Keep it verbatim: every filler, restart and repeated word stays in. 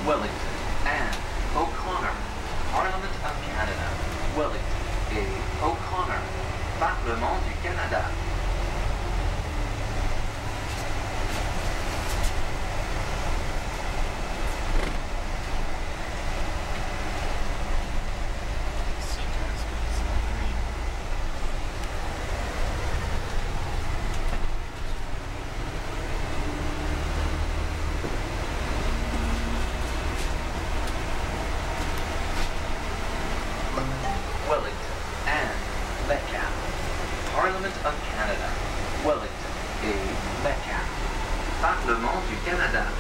Wellington, Anne O'Connor, Parlement of Canada. Wellington et O'Connor, Parlement du Canada. Wellington, Anne Metcalf, Parlement of Canada. Wellington et Metcalf, Parlement du Canada.